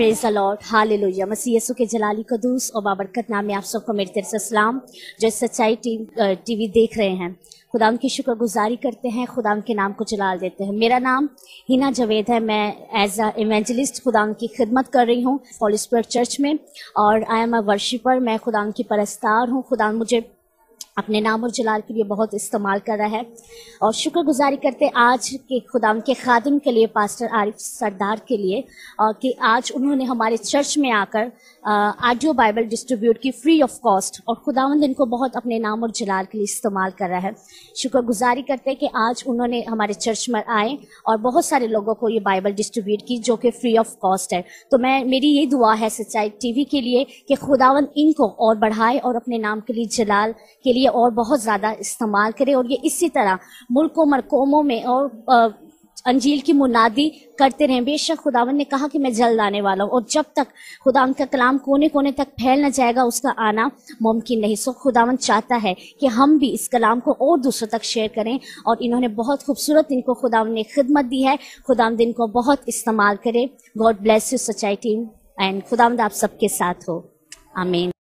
Praise the Lord, hallelujah. मसीह यीशु के जलाली कदूस और बाबरकत नाम में आप सबको मेरी तरफ से सलाम। जो सच्चाई टीवी देख रहे हैं, खुदाम की शुक्रगुजारी करते हैं, खुदाम के नाम को जलाल देते हैं। मेरा नाम हिना जावेद है। मैं एज अ इवेंजलिस्ट खुदाम की खिदमत कर रही हूँ होली स्पिरिट चर्च में, और आई एम अ वर्शिपर। मैं खुदाम की परस्तार हूँ। खुदाम मुझे अपने नाम और जलाल के लिए बहुत इस्तेमाल कर रहा है, और शुक्रगुजारी करते आज के खुदाम के खादिम के लिए, पास्टर आरिफ सरदार के लिए, कि आज उन्होंने हमारे चर्च में आकर ऑडियो बाइबल डिस्ट्रीब्यूट की फ्री ऑफ कॉस्ट, और खुदावंद इनको बहुत अपने नाम और जलाल के लिए इस्तेमाल कर रहा है। शुक्रगुजारी करते कि आज उन्होंने हमारे चर्च में आए और बहुत सारे लोगों को ये बाइबल डिस्ट्रीब्यूट की, जो कि फ्री ऑफ कॉस्ट है। तो मेरी ये दुआ है सच्चाई टीवी के लिए कि खुदावंद इनको और बढ़ाए और अपने नाम के लिए, जलाल के लिए और बहुत ज्यादा इस्तेमाल करे, और ये इसी तरह मुल्कों मरकोमों में और अंजील की मुनादी करते रहें। बेशक खुदावंद ने कहा कि मैं जल्द आने वाला हूँ, और जब तक खुदावंद का कलाम कोने कोने तक फैल न जाएगा उसका आना मुमकिन नहीं। सो खुदावंद चाहता है कि हम भी इस कलाम को और दूसरों तक शेयर करें, और इन्होंने बहुत खूबसूरत इनको खुदावंद ने खिदमत दी है। खुदावंद इनको बहुत इस्तेमाल करे। गॉड ब्लेस यू सच्चाई टीम, एंड खुदावंद आप सबके साथ हो। आमीन।